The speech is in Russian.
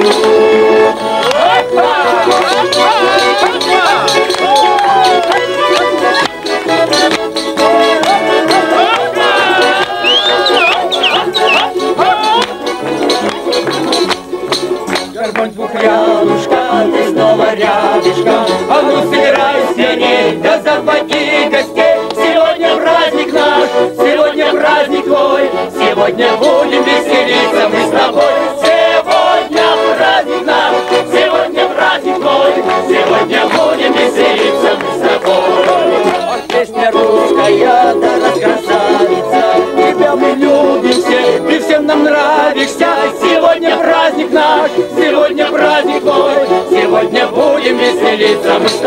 Горбань двухрядушка, ты снова рядышком. А ну сыграй свиней, да захвати гостей. Сегодня праздник наш, сегодня праздник твой. Сегодня будем веселиться мы с тобой. Сегодня праздник наш, сегодня праздник твой. Сегодня будем веселиться мы с тобой. Песня русская, да раскрасавица. Тебя мы любим все, ты всем нам нравишься. Сегодня праздник наш, сегодня праздник твой. Сегодня будем веселиться мы с тобой.